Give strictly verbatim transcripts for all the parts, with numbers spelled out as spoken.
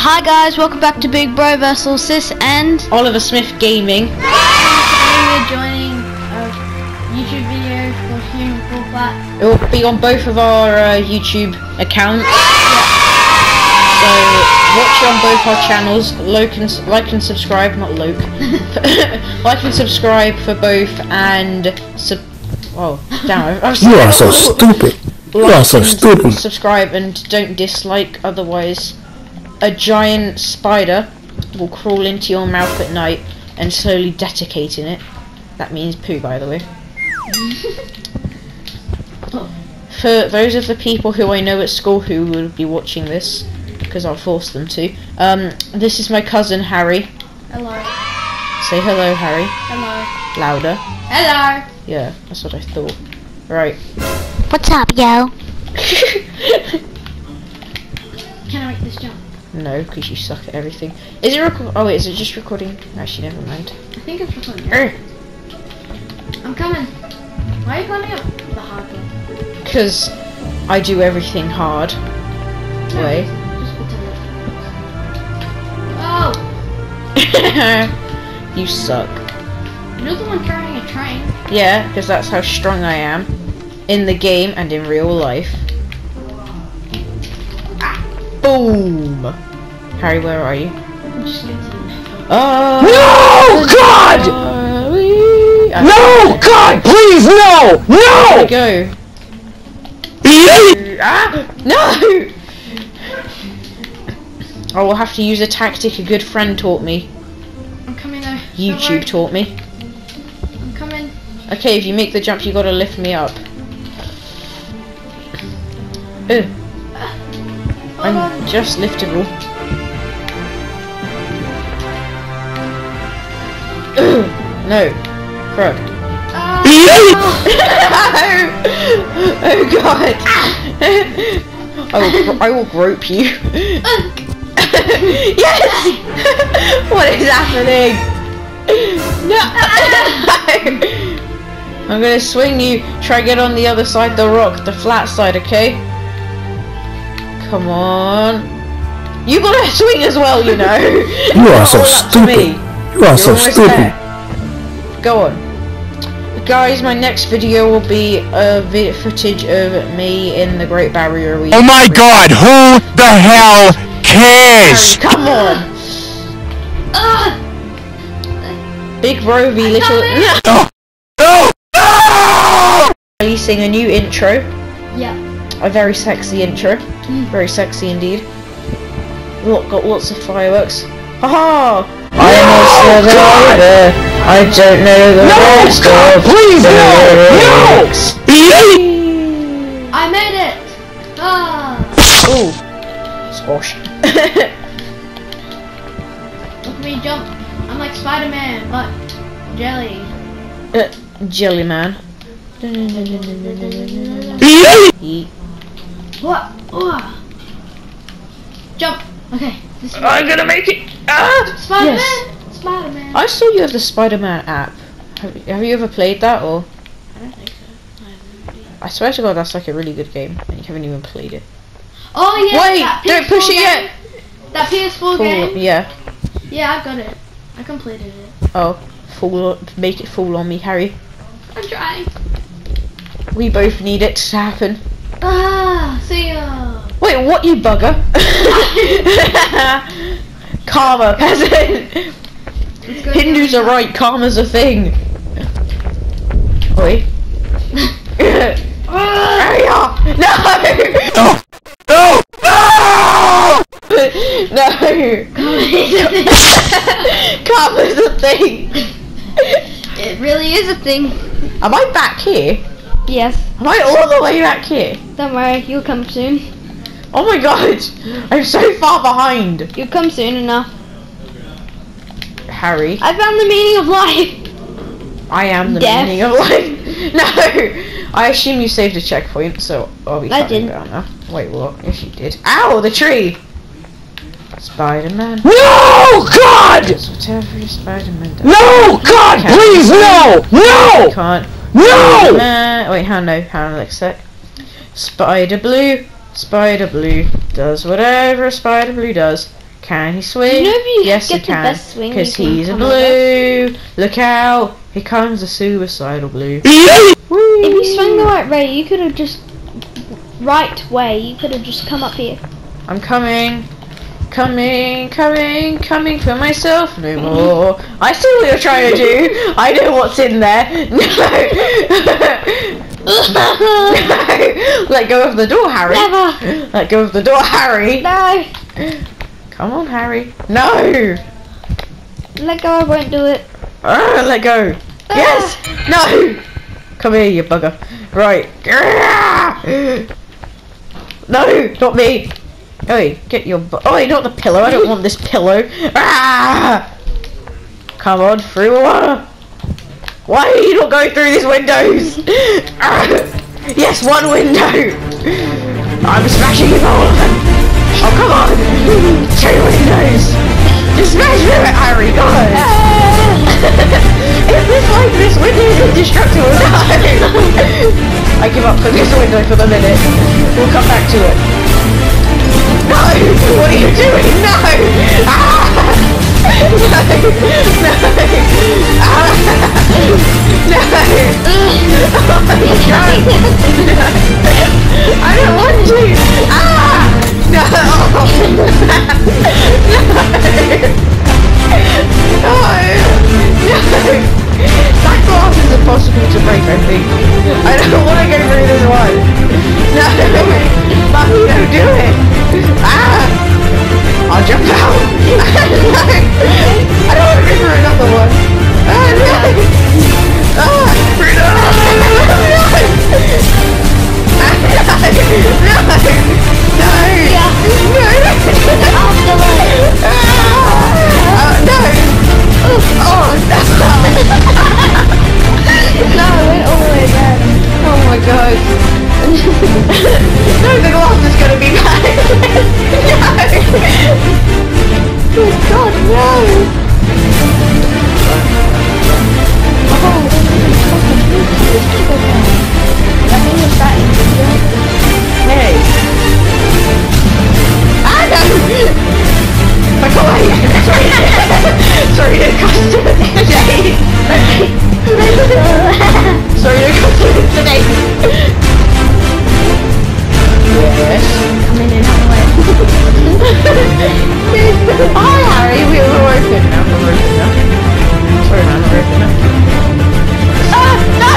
Hi guys, welcome back to Big Bro versus Sis and Oliver Smith Gaming. We're joining a YouTube video for Human Full Flat. It will be on both of our uh, YouTube accounts. So watch it on both our channels. Like and, like and subscribe, not Loke. Like and subscribe for both and sub. Oh damn! I was you are so stupid. You like are so and stupid. Subscribe and don't dislike, otherwise a giant spider will crawl into your mouth at night and slowly defecate in it. That means poo, by the way. For those of the people who I know at school who will be watching this, because I'll force them to, um, this is my cousin Harry. Hello. Say hello, Harry. Hello. Louder. Hello. Yeah, that's what I thought. Right. What's up, yo? Can I make this jump? No, because you suck at everything. Is it record? Oh wait, is it just recording? Actually, never mind. I think it's recording. Er. I'm coming. Why are you climbing up the hard one? Because I do everything hard. No, Wait. just pretend. Oh! You suck. You're the one carrying a train. Yeah, because that's how strong I am. In the game and in real life. Ah, boom! Harry, where are you? I'm just going to... Oh! No, God! Uh, No, God, please, no! Where'd it No! go? Ah! No! I will have to use a tactic a good friend taught me. I'm coming though. YouTube taught me. I'm coming. Okay, if you make the jump, you gotta lift me up. Ugh. I'm on. just liftable. Ugh. No. Crud. Ah. Oh god! I will, I will grope you. Yes! What is happening? No! I'm gonna swing you. Try get on the other side of the rock, the flat side, okay? Come on. You gotta swing as well, you know. You are so All up to me. stupid. You are You're so almost stupid. there. Go on. Guys, my next video will be a vid footage of me in the Great Barrier Reef. Oh my god, who the hell cares? Come on! Ah. Big Bro v Little... No! No! No! Releasing a new intro. Yeah. A very sexy intro. Mm. Very sexy indeed. Lot, got lots of fireworks. Haha! I am a survivor. I don't know the No, rest God, of please, the no! lyrics. I made it! Ah! Ooh. Squash. Look at me jump. I'm like Spider-Man, but jelly. uh, Jelly Man. Eat. What? Oh. Jump. Okay. This way. I'm gonna make it. Ah! Spider-Man! Yes. Spider-Man! I saw you have the Spider-Man app. Have, have you ever played that, or? I don't think so. I haven't. I swear to God, that's like a really good game, and you haven't even played it. Oh yeah! Wait! that Don't P S four push it game. yet! That P S four Fall, game? yeah. Yeah, I've got it. I completed it. Oh, fall! Make it fall on me, Harry. I'm trying. We both need it to happen. Ah, see ya. Wait, what, you bugger? Karma, peasant. Hindus are right. Karma's a thing. Oi. Hurry up! No! No! No! No! No! Karma's a thing. It really is a thing. Am I back here? Yes. Am I all the way back here? Don't worry, you'll come soon. Oh my god! I'm so far behind. You'll come soon enough. Harry, I found the meaning of life. I am the Death. meaning of life. No! I assume you saved a checkpoint, so I'll be I coming didn't. down now. Wait, what? Yes, you did. Ow! The tree! Spider-Man. No, God! Does whatever Spider-Man does. No, God, Can't. please, no! No! Can't. No! Spider-Man. Wait, hang on, hang on, like a sec. Spider Blue. Spider Blue does whatever Spider Blue does. Can he swing? You know if you yes, get he the can. best swing, Because you can he's a come blue. Look out! Here comes the suicidal blue. If you swung the right way, you could have just right way. You could have just come up here. I'm coming. Coming, coming, coming for myself no more. I see what you're trying to do. I know what's in there. No. No. Let go of the door, Harry. Never. Let go of the door, Harry. No. Come on, Harry. No. Let go. I won't do it. Uh, let go. Yes. No. Come here, you bugger. Right. No, not me. Oi, get your bu- Oi, not the pillow. I don't want this pillow. Ah! Come on, through the water. Why are you not going through these windows? Ah! Yes, one window. I'm smashing through all of them. Oh, come on. Two windows. Just smash through it, Harry. Go on. Is this like this window is indestructible? No. I give up for this window for the minute. We'll come back to it. No! What are you doing? No! Ah! No! No! Ah! No! Oh my god! I don't want to! Ah! No! No! No! No! That glass is impossible to break, I think. I don't want to go through this one. No! Mummy, don't do it! Ah! I'll jump out! No! I don't want to go through another one! Ah, no! Ah! No! No! No! Yeah. No! Afterwards. Ah! Uh, no! Oh, no! No, I went all the way back. Oh my god. No, the glass is gonna be back. No! Good God, no! Oh, I think it's that easy. Hey. Ah, no! Back away! Sorry. Sorry to cost you today. Sorry to cost you today. Yes. Come in and out the way. Hi, Harry. We were open now. We're open now. Sorry, man. We're open now. Ah! No!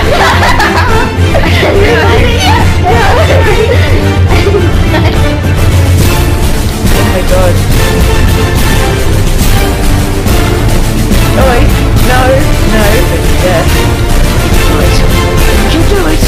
Oh my god. Oh wait. No. No. Yes. Right. You do it.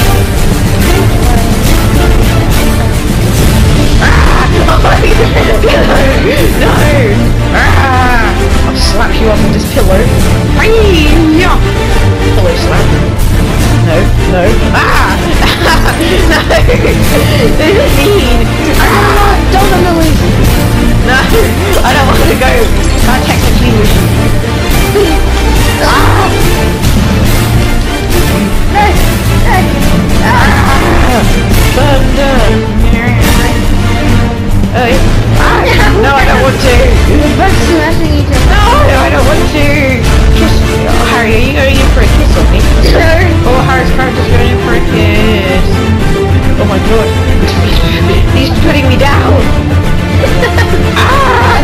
Ah! Oh my god. No. Ah! I'll slap you off with this pillow. Hi-ya! Pillow slap. No. No. Ah! No. This is mean. Ah! Don't let me leave. No. I don't want to go. Can't technically wish. Ah! No. No. Ah! Thunder. Oh, ah, no, I don't want to. We're both smashing each other. No, I don't want to. Kiss me. Oh, Harry, are you going in for a kiss on me? No. Oh, Harry's character's going in for a kiss. Oh my god. He's putting me down. Ah!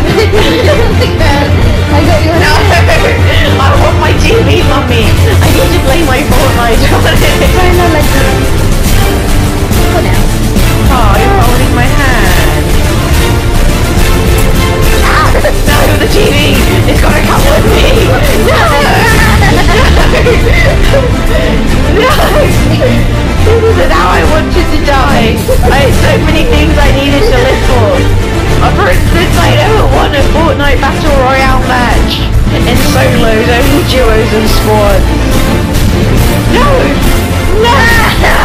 I got you. No! I want my T V, mummy. I need to play my Fortnite on it. Try not like that. For now. Oh, you're holding my hand. Ah, no, the T V is gonna come with me. No! No! This isn't how I wanted to die. I had so many things I needed to live for. Uh, for instance, I never won a Fortnite Battle Royale match. In solos, only duos and squads. No! No!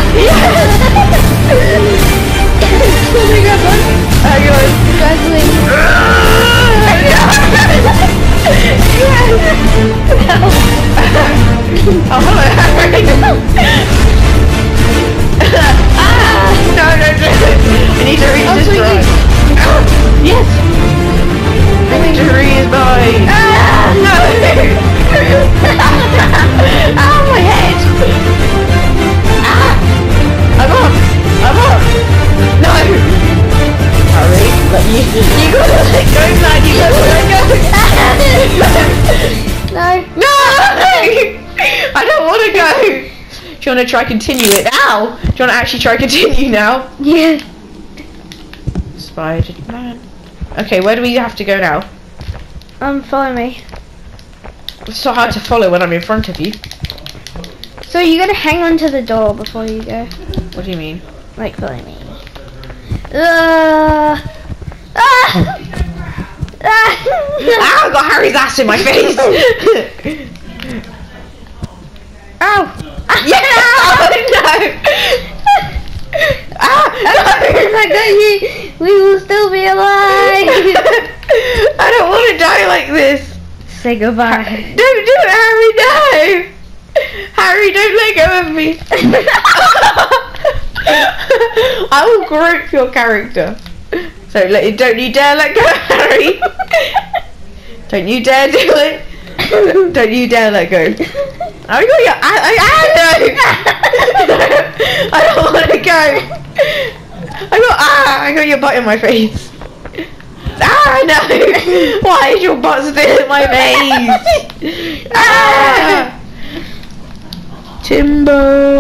want to try continue it? Ow! Do you want to actually try continue now? Yeah. Spider-Man. Okay, where do we have to go now? Um, follow me. It's so hard to follow when I'm in front of you. So you gotta hang on to the door before you go. What do you mean? Like, follow me. Uh, ah! Ah! Ow! I got Harry's ass in my face! Ow! Yeah! Oh, no! Ah! I got you! We will still be alive! I don't want to die like this! Say goodbye. Don't do it, Harry, no! Harry, don't let go of me! I will grope your character. So let, don't you dare let go, Harry! Don't you dare do it! Don't you dare let go. I got your. I, I, I, no. I don't want to go. I got. Ah! I got your butt in my face. Ah! No! Why is your butt still in my face? Ah! Timbo.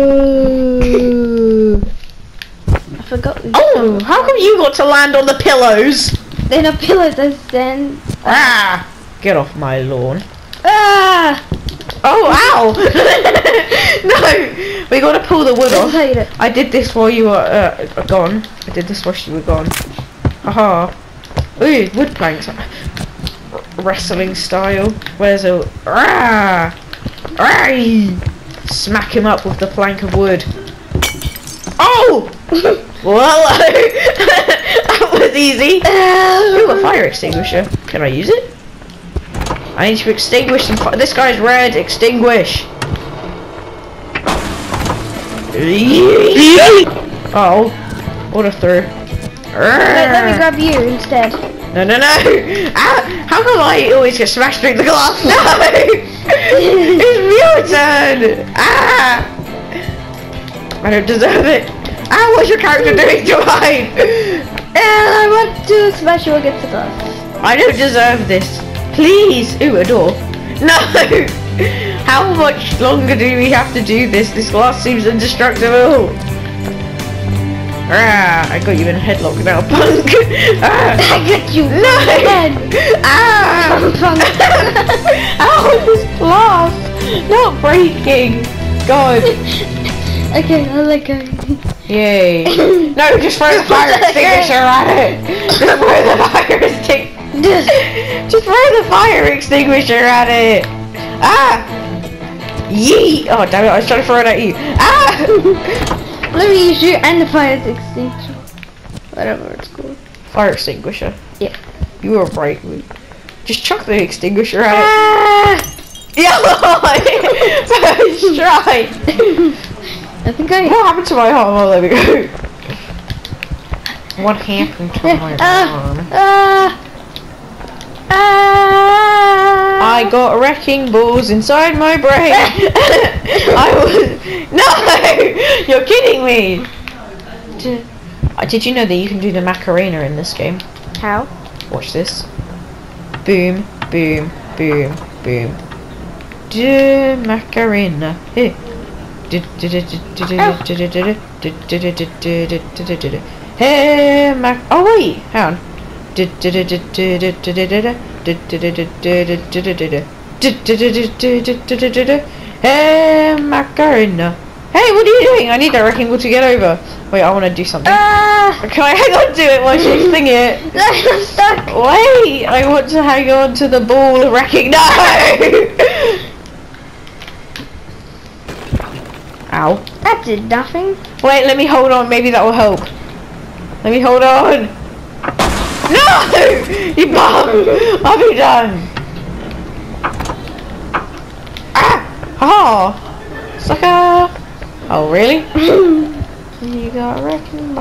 I forgot. Oh! How come you got to land on the pillows? They're not pillows, they're stand. Ah! Get off my lawn. Ah! Oh, ow! No! We gotta pull the wood off. I did this while you were uh, gone. I did this while you were gone. Haha. Ooh, wood planks. Wrestling style. Where's a... Ah! Ah! Smack him up with the plank of wood. Oh! Well, that was easy. Ooh, a fire extinguisher. Can I use it? I need to extinguish some fire. This guy's red. Extinguish. Oh, what a throw. Wait, let me grab you instead. No, no, no. Ah, how come I always get smashed through the glass? No! It's your turn. Ah! I don't deserve it. Ah, what's your character doing to mine? And I want to smash you against the glass. I don't deserve this. Please! Ooh, a door. No! How much longer do we have to do this? This glass seems indestructible. Ah, I got you in a headlock now, punk. Ah. I got you. No! Again. Ah! Ow, this glass! Not breaking! God. Okay, I'll let go. Yay. No, just throw the fire extinguisher at it! Just throw the fire extinguisher! Just throw the fire extinguisher at it! Ah! Yeet! Oh damn it, I was trying to throw it at you. Ah! Let me use you and the fire extinguisher. Whatever it's called. Fire extinguisher? Yeah. You were right. Just chuck the extinguisher at Ah! it. Yeah! First try! I think I... What happened to my arm? Oh, there we go. What happened to my arm? Uh, uh, uh, I got wrecking balls inside my brain. I was... No! You're kidding me! Did, uh, did you know that you can do the Macarena in this game? How? Watch this. Boom, boom, boom, boom. Do Macarena. Hey. Hey, Mac. Oh wait, hang on. Hey, Macarena. Hey, what are you doing? I need that wrecking ball to get over. Wait, I want to do something. Ah! Can I hang on to it while you sing it? I'm stuck. Wait, I want to hang on to the ball of wrecking. No! Ow. That did nothing. Wait, let me hold on. Maybe that will help. Let me hold on. No! You bum! I'll be done. Ah! Oh! Sucker! Oh, really? You got wrecking.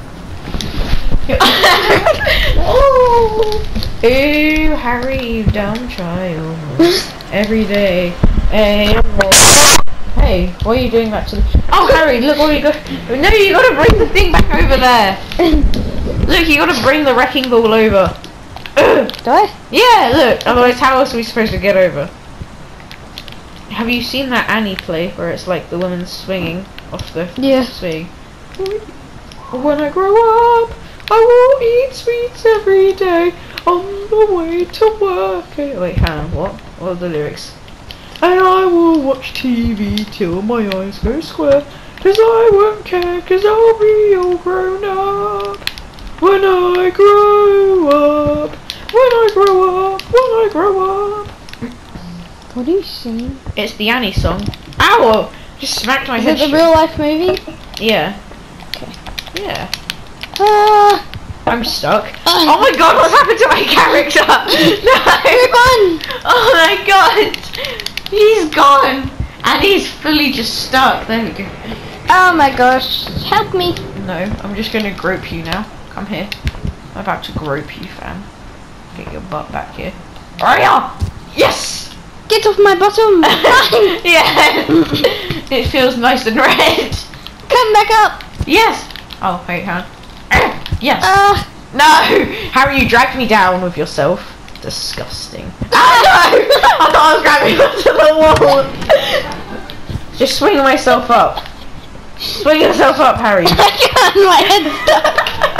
Oh! Ooh, Harry, you dumb child. Every day. Hey, Hey, what are you doing back to the... Oh, Harry, look what you got... No, you gotta bring the thing back over there. Look, you gotta bring the wrecking ball over. Do I? Yeah, look. Otherwise, how else are we supposed to get over? have you seen that Annie play where it's like the woman swinging off the Yeah. swing? When I grow up, I will eat sweets every day on the way to work. Okay, wait, hang on, what? What are the lyrics? And I will watch T V till my eyes go square, cause I won't care, cause I'll be all grown up. When I grow up, when I grow up, when I grow up. What are you singing? It's the Annie song. Ow! Just smacked my Is head. it the shut. real life movie? Yeah. Okay. Yeah. Ah! I'm stuck. Ah. Oh my god, what's happened to my character? No! You're gone! Oh my god! He's gone! And he's fully just stuck. There we go. Oh my gosh, help me. No, I'm just gonna grope you now. Come here. I'm about to grope you, fam. Get your butt back here. Aria! Yes! Get off my bottom! Yeah! It feels nice and red. Come back up! Yes! Oh, wait, hang on. Yes! Ah! No! Harry, you dragged me down with yourself. Disgusting. Ah, no! I thought I was grabbing onto the wall. Just swing myself up. Swing yourself up, Harry. I can't, my head's stuck.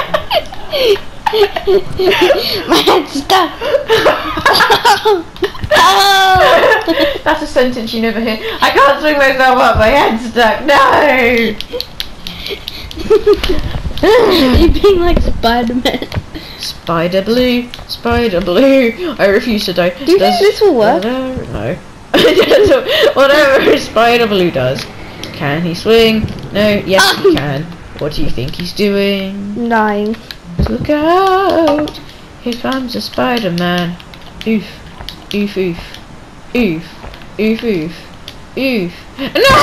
My head's stuck. Oh. That's a sentence you never hear. I can't swing myself up, my head's stuck. No! You're being like Spider-Man. Spider blue, spider blue. I refuse to die. Do you think this will work? Whatever, no. Whatever Spider Blue does. Can he swing? No. Yes, he can. What do you think he's doing? Dying. Look out! Here comes a Spider-Man. Oof, oof, oof, oof, oof, oof, oof. No!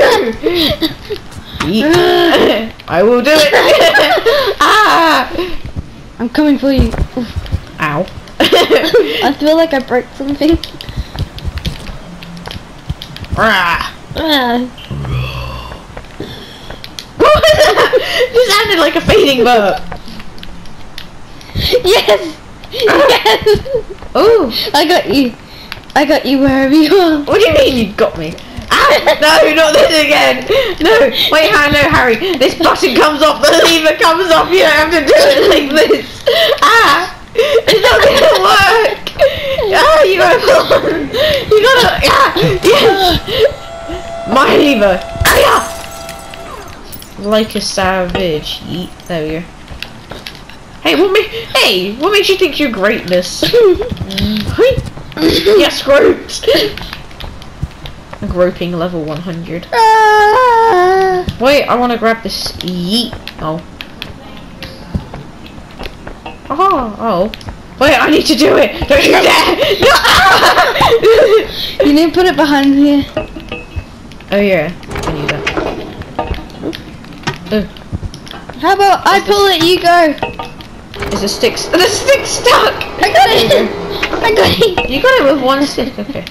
Yeet. I will do it. Ah! I'm coming for you. Oof. Ow. I feel like I broke something. Rah. Ah. This sounded like a fading burp. Yes! Yes! Oh! I got you. I got you wherever you are. What do you mean you got me? Ah, no, not this again! No! Wait, how no, Harry! This button comes off, the lever comes off, you don't have to do it like this! Ah! It's not gonna work! Ah, you gotta You gotta ah, yes! My lever! Ah, yeah. Like a savage. Yeet. There we go. Hey, what make hey, what makes you think you're greatness? Yes, groped! Groping level one hundred. Ah. Wait, I want to grab this. Yeet. Oh. Oh, oh. Wait, I need to do it! Don't you dare! No! You need to put it behind here. Oh yeah, I knew that. Oh. How about I pull it, you go? Is the stick st the stick stuck? I got it! I got it! You got it with one stick, okay.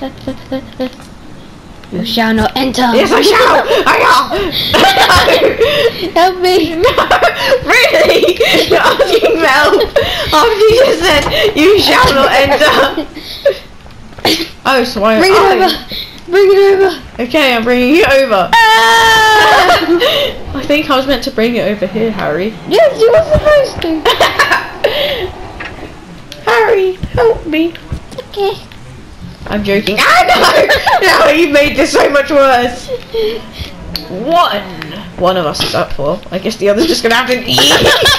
You shall not enter. Yes, I shall! I shall! Help me! No! Really? You're asking for help after you just said, you shall not enter! Oh, so I- Bring it oh. over! Bring it over! Okay, I'm bringing you over. Ah! I think I was meant to bring it over here, Harry. Yes, you were supposed to! Harry, help me. Okay. I'm joking. Ah, no! No, you made this so much worse. One. One of us is up for. I guess the other's just gonna have to eat.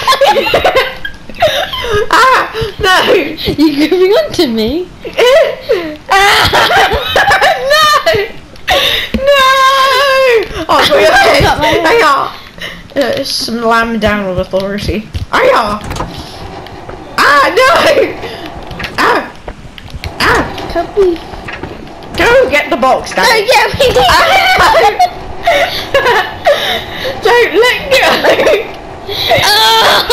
Ah, no! You're gripping onto me? Ah, no! No! Oh, wait, wait. Not my head. Hang on. Uh, slam down with authority. Aya! Ah, no! Ah! Ah! Help me. Go get the box, damn Don't it. get me! Don't let go! Oh!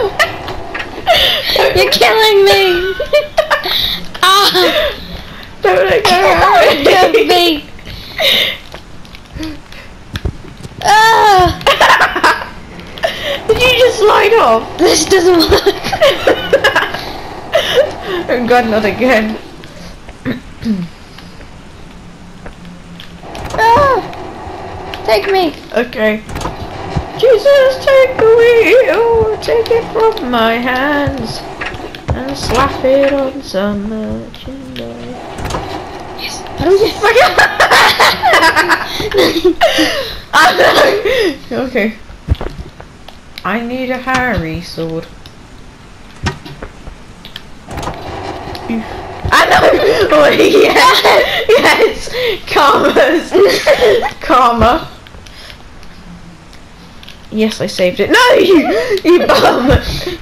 You're killing me! Ah! Don't let go, Help Harry! me! Ah! Did you just slide off? This doesn't work. Oh God, not again. Take me. Okay. Jesus, take the wheel, take it from my hands, and slap it on some merchandise. Yes. How do we get? Okay. I need a Harry sword. I know! Oh, yes! Yes! Karma's! Karma. Yes, I saved it. No! You, you bum!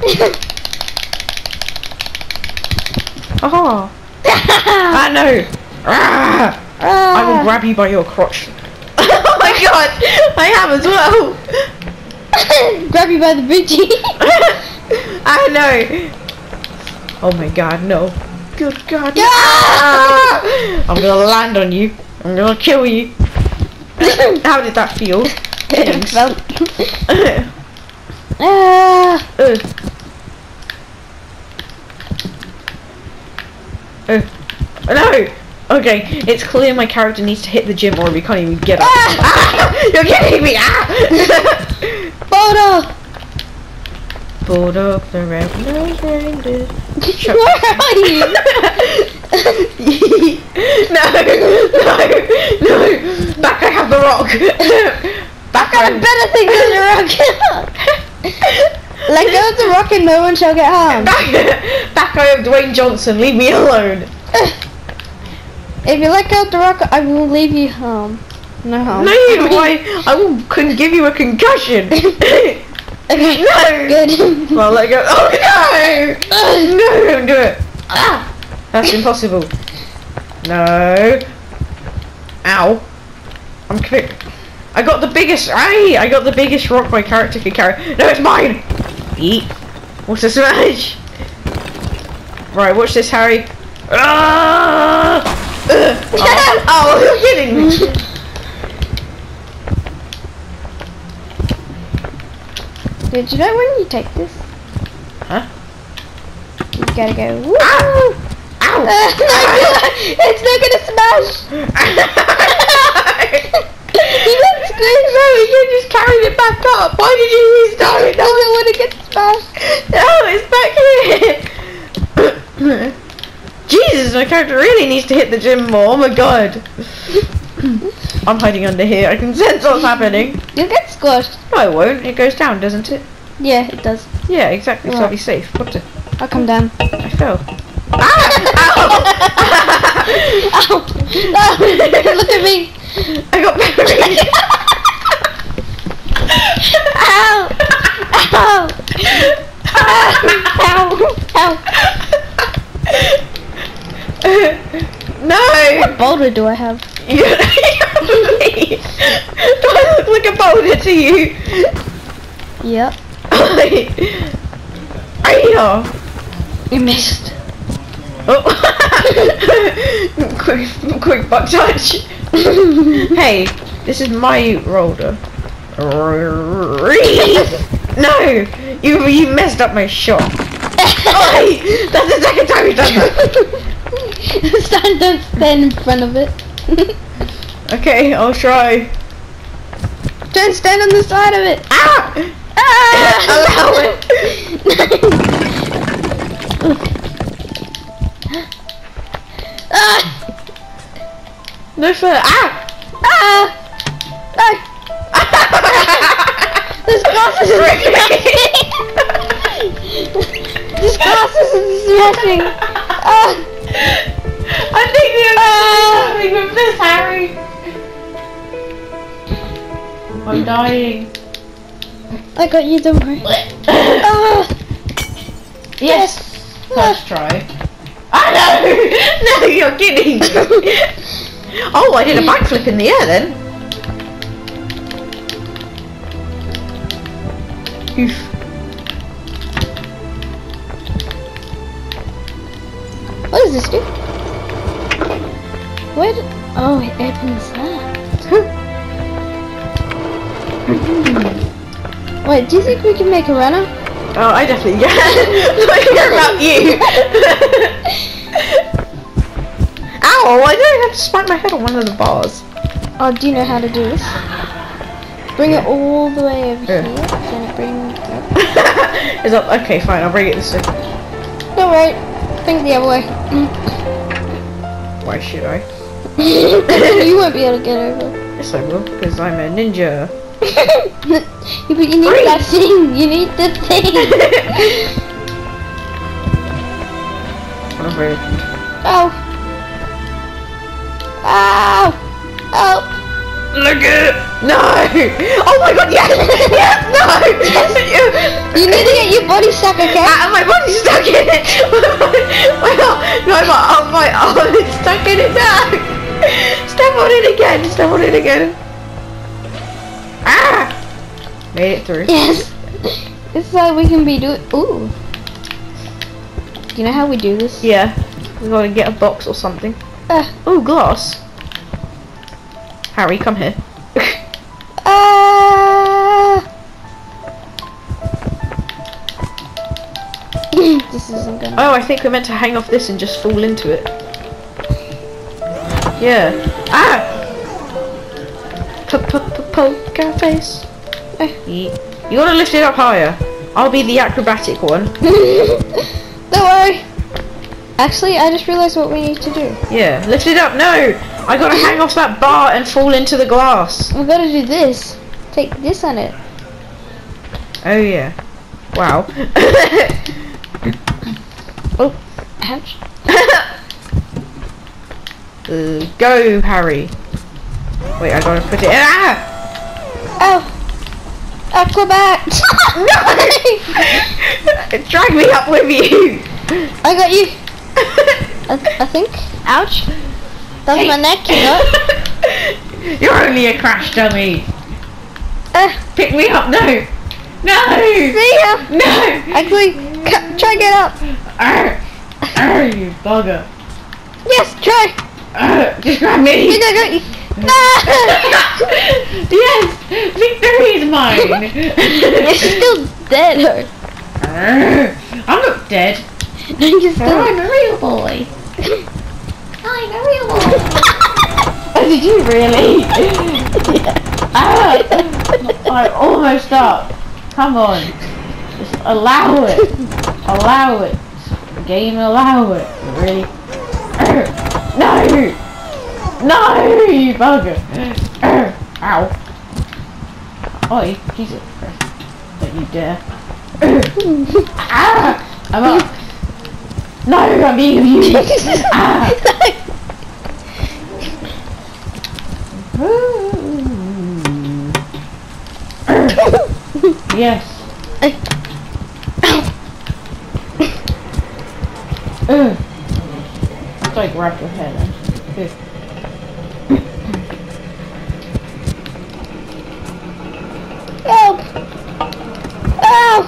Oh! I know! Ah, I will grab you by your crotch. Oh my god! I have as well! Grab you by the booty. I know! Oh my god, no. Good god. Yeah! Ah! I'm gonna land on you. I'm gonna kill you. How did that feel? Thanks. Well. Ah. Uh. Uh. No! Okay, it's clear my character needs to hit the gym or we can't even get up. Ah! You're kidding me! Ah! Photo. Bulldog the red-nosed reindeer. Where are you? No! No! No! Back, I have the rock! Back, I got a better thing than the rock. Let go of the rock and no one shall get harmed. Back, back I have Dwayne Johnson, leave me alone. If you let go of the rock, I will leave you home. No harm. No, I, I will, couldn't give you a concussion. Okay. No! Good. Well, let go. Oh no! No, don't do it. Ah! That's impossible. No. Ow. I'm quick. I got the biggest. Aye! I got the biggest rock my character could carry. No, it's mine! Eat. What's a smash? Right, watch this, Harry. Ah! Uh, oh, oh, you're kidding me. Did you know when you take this? Huh? You gotta go. Woo! Ow! Ow! Uh, it's not gonna smash! You got squished! No, you just carried it back up. Why did you restart it? It doesn't want to get smashed. No, it's back here. Jesus, my character really needs to hit the gym more. Oh my god. I'm hiding under here. I can sense what's happening. You'll get squashed. No, I won't. It goes down, doesn't it? Yeah, it does. Yeah, exactly. So Right. I'll be safe. What the? I'll come down. I fell. Ah! Ow! No! Look at me! I got buried. Ow! Ow! Ow! Ow! No! What boulder do I have? You, me. Do I look like a boulder to you? Yep. Ayo! You missed. Oh. quick, quick butt touch. Hey, this is my roller. No, you you messed up my shot. Oi, that's the second time you've done that. Stand, don't stand in front of it. Okay, I'll try. Don't stand on the side of it. Ah! Ah! Allow it. Ah! No further. Ah! Ah! No! This glass is smashing! This glass is smashing! Ah! I think we're something with this, Harry. I'm dying. I got you, don't worry. Ah! Yes. First try. Ah no! No, you're kidding. Oh, I did a backflip in the air then. Oof. What does this do? Where did, oh, it opens that. Wait, do you think we can make a runner? Oh, I definitely can. I care about you. Ow, I don't have to smack my head on one of the bars. Oh, do you know how to do this? Bring it all the way over Yeah. here. Then it brings it up. Is that okay? Fine, I'll bring it this way. No, right. Bring it the other way. Why should I? You won't be able to get over. Yes, I will, because I'm a ninja. Yeah, but you need Free. that thing. You need the thing. What a rude. Oh. Ow. Oh. Look at it! No! Oh my god, yes! Yes! No! Yes! You need to get your body stuck, okay? Ah, my body's stuck in it! My arm, no, my arm, my arm is stuck in it now! Step on it again! Step on it again! Ah! Made it through. Yes. This is how we can be doing. Ooh. Do you know how we do this? Yeah. We gotta get a box or something. Uh, Oh, glass! Harry, come here. uh, this isn't gonna. Oh, I think we're meant to hang off this and just fall into it. Yeah. Ah! Poker face. You gotta lift it up higher. I'll be the acrobatic one. Don't worry. Actually, I just realized what we need to do. Yeah, lift it up. No! I gotta hang off that bar and fall into the glass. We gotta do this. Take this on it. Oh yeah. Wow. Oh, ouch. uh, go, Harry. Wait, I gotta put it in. Ah! Oh, acrobat. Drag me up with you. I got you. I, I think. Ouch. That's my neck, you know. You're only a crash dummy. Uh, Pick me up. No. No. see ya. No. Actually, c try get up. Arr. Arr, you bugger. Yes, try. Arr, just grab me. You got got you. No. Yes. Victory is mine. You're still dead. Arr, I'm not dead. No, you're still. I'm a real boy. I'm a real boy. Oh, did you really? Ah, I'm almost up. Come on. Just allow it. Allow it. Game allow it. Really? Arr, no! No, you bugger. Arr, ow. Oi, Jesus Christ. Don't you dare. Ah! I'm up. No, I'm being abused. Ah. Yes. Ugh. So I grabbed your head then. Good. Help! Ow!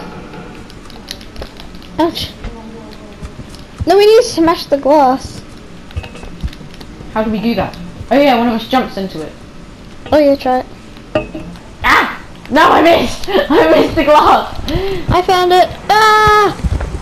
Ouch. No, we need to smash the glass. How do we do that? Oh yeah, one of us jumps into it. Oh yeah, try it. Ah! No, I missed! I missed the glass! I found it. Ah!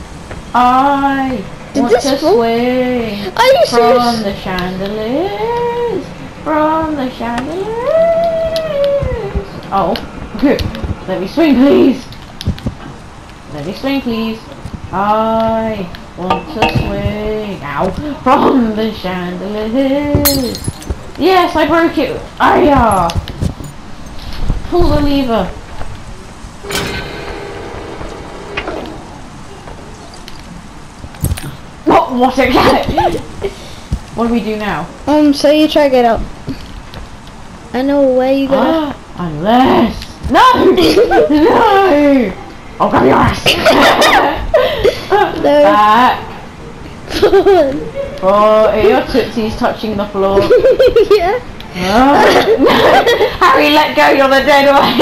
I Did want this to fall? swing Are you from serious? the chandeliers, from the chandeliers. Oh, good. Let me swing, please. Let me swing, please. I want to swing. Ow! From the chandeliers. Yes, I broke it. Aya! Pull the lever. What? What again? What do we do now? Um, so you try get up. I know where you go. Unless... No! No! I'll grab your ass! No. Back. Oh, your tootsie's touching the floor. Yeah. Oh. Harry, let go, you're the dead one.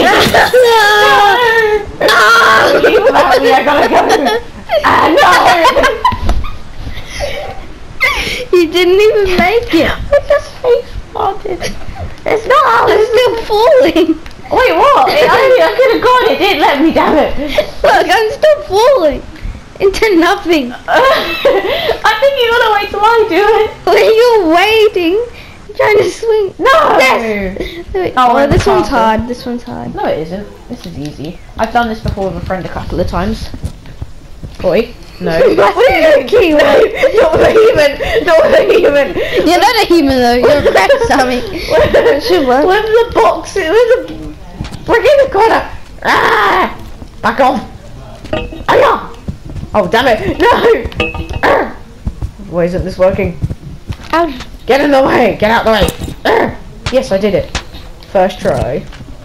No. No! Keep without me, I gotta go. Ah, no! You didn't even make it. I just face planted. It's not, I'm it's still falling. Wait, what? It, I, I could have gone, it didn't let me, damn it. Look, I'm still falling into nothing. I think you gotta wait till I do it. When you're waiting trying to swing. No! Yes! Wait, Oh, oh, I'm this one's faster. hard. This one's hard. No, it isn't. This is easy. I've done this before with a friend a couple of times. Boy, no. What are you doing? Not the human! Not the human! You're not a human though. You're a crack dummy. It should work. With the box, with the brick in the corner. Ah! Back off. Aya! Oh, damn it! No! Ah! Why isn't this working? Ouch. Get in the way! Get out the way! Ah! Yes, I did it. First try.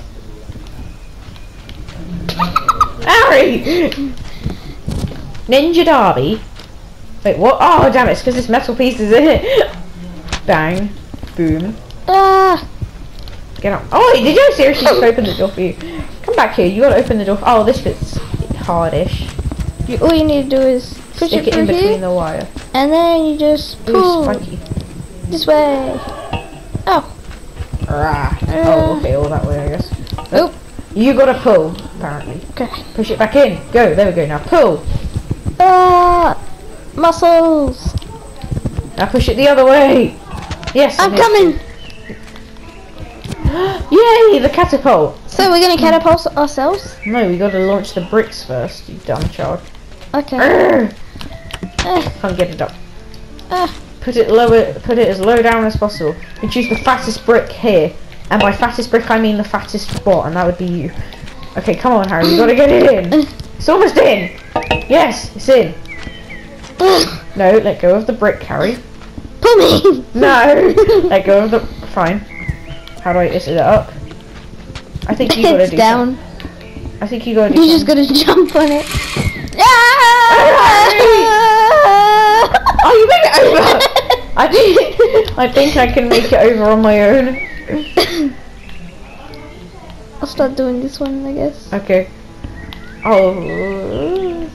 Harry! Ninja Derby. Wait, what? Oh, damn it! It's because this metal piece is in it. Bang. Boom. Ah. Get out. Oh, wait, did you seriously just open the door for you? Come back here. You gotta open the door. For oh, this bit's hardish. You, all you need to do is push Stick it it in through between here, the wire. and then you just Ooh, pull spiky. this way. Oh. Ah. Oh, okay, all that way, I guess. Nope. You gotta pull, apparently. Okay. Push it back in. Go. There we go. Now pull. Ah. Muscles. Now push it the other way. Yes. I'm I missed. coming. Yay! The catapult. So we're gonna catapult ourselves. No, we gotta launch the bricks first. You dumb child. Okay. Urgh. Uh, Can't get it up. uh, Put it lower. Put it as low down as possible. You choose the fattest brick here, and by fattest brick I mean the fattest spot, and that would be you. Okay, come on, Harry. You gotta get it in. It's almost in. Yes, it's in. No, let go of the brick, Harry. pull me. No, let go of the. Fine. How do I? Is it up? I think you gotta It's do. down. Some- I think you gotta do. You just some- gotta jump on it. Oh, you made it over! I think I think I can make it over on my own. I'll start doing this one, I guess. Okay. Oh.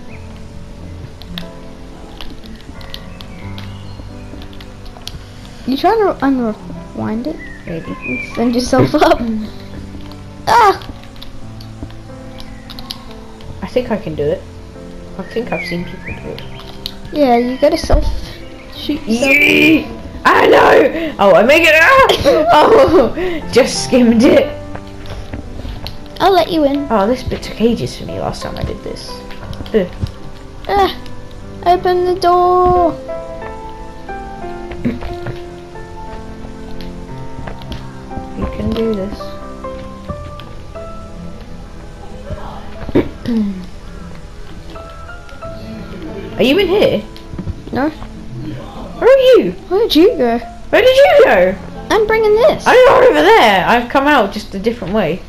You trying to unwind it? Maybe. And send yourself up. Ah! I think I can do it. I think I've seen people do it. Yeah, you gotta self shoot yourself. Yee! I know! Oh, I make it out! Oh, just skimmed it. I'll let you in. Oh, this bit took ages for me last time I did this. Ugh. Ah! Open the door! You can do this. Are you in here? No? Where are you? Where'd you go? Where did you go? I'm bringing this. I'm over there. I've come out just a different way.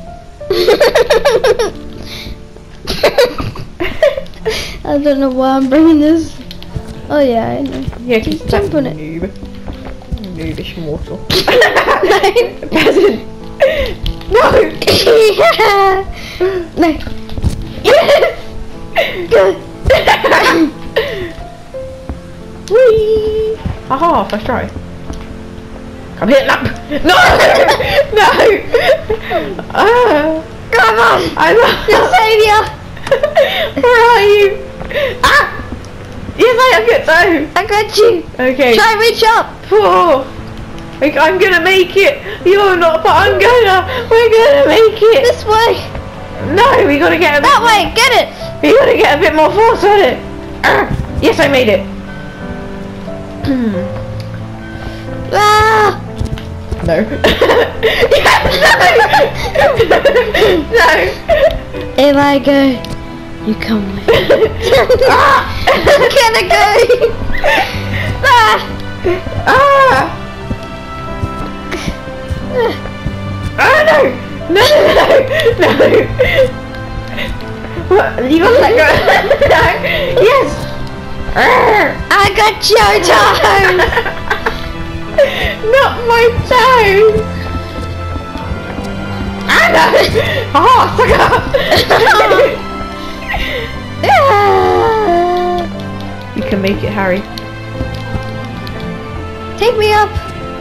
I don't know why I'm bringing this. Oh yeah, I know. Yeah, Just just jump on it. Noob. Noobish mortal. No. Peasant. No. No. Yes. Whee! Haha, first try. Come here, no! No! No! Uh, Come on! I love Your savior! Where are you? Ah! Yes, I have it though! I got you! Okay. Try and reach up! Oh, like, I'm gonna make it! You're not, but I'm gonna! We're gonna make it! This way! No, we gotta get a bit That way! Get it! We gotta get a bit more force on it! Ah, yes, I made it! Ah! No. Yes, no! No! If I go, you come with me. Ah! Can I go? Ah! Ah! Ah, no! No, no, no! No! What? You gotta let go! No! Yes! I got your toes! Not my toes! Ah, no! Oh, suck up! You can make it, Harry. Take me up!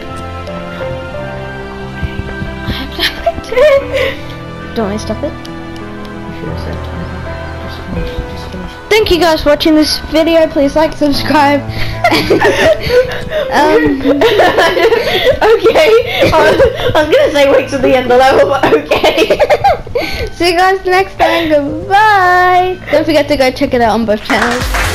Don't want to stop it? You should have said, just finish, just finish. Thank you guys for watching this video. Please like, subscribe. um. Okay. I was, I was gonna say wait till the end of the level, but okay. See you guys next time. Goodbye. Don't forget to go check it out on both channels.